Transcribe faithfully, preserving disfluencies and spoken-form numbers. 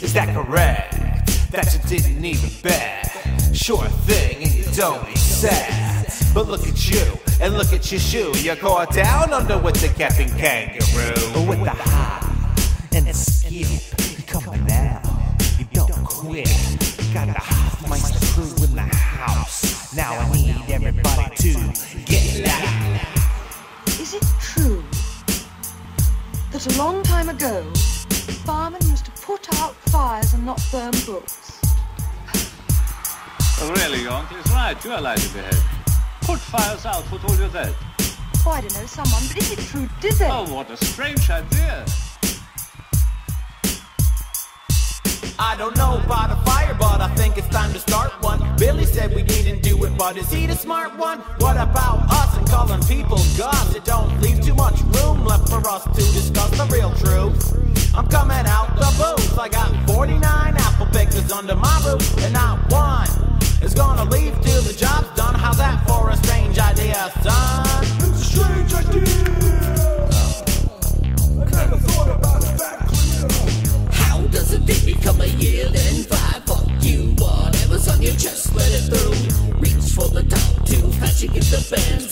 Is that correct? That you didn't even bet? Sure thing, and you don't accept. But look at you, and look at your shoe. You're caught down under with the Captain Kangaroo. With the high and the skip, coming out, you don't quit. Got the Hoffmeister crew in the house. Now I need everybody to get out. Is it true that a long time ago, firemen used to put out fires and not burn books? Oh, really, your uncle is right. You are light of your head. Put fires out. Who told you that? Oh, I don't know, someone, but is it true? Did they? Oh, what a strange idea. I don't know about a fire, but I think it's time to start one. Billy said we needn't do it, but is he the smart one? What about us and calling people gods? It don't leave too much room left for us to discuss the real truth. I'm coming out the booth. I got forty-nine apple pickers under my roof, and not one is gonna leave till the job's done. How's that for a strange idea, son? It's a strange idea. I never thought about it that clear. How does a day become a year, then five? Fuck you, whatever's on your chest, let it through. Reach for the top, too fast, you get the band.